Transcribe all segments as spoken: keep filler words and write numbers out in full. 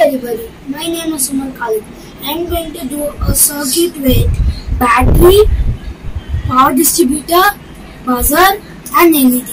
everybody, my name is Umar. I am going to do a circuit with battery, power distributor, buzzer and L E D.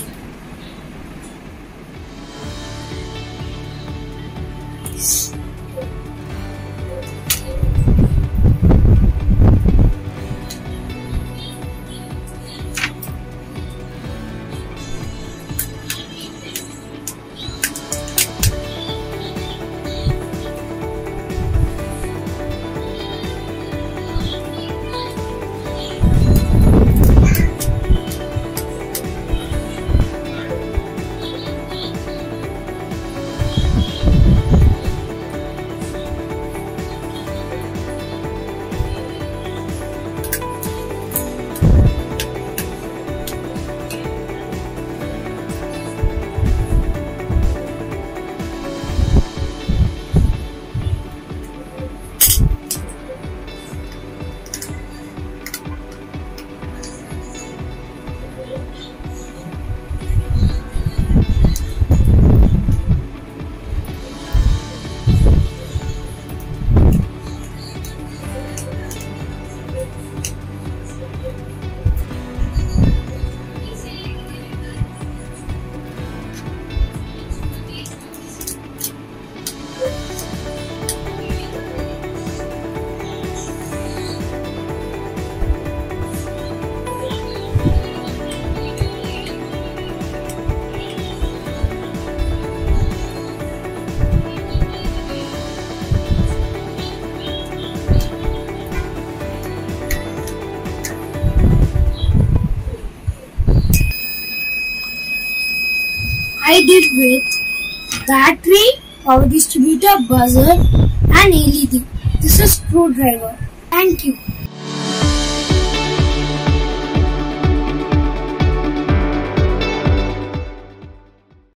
I did with battery, power distributor, buzzer and L E D. This is screwdriver. Thank you.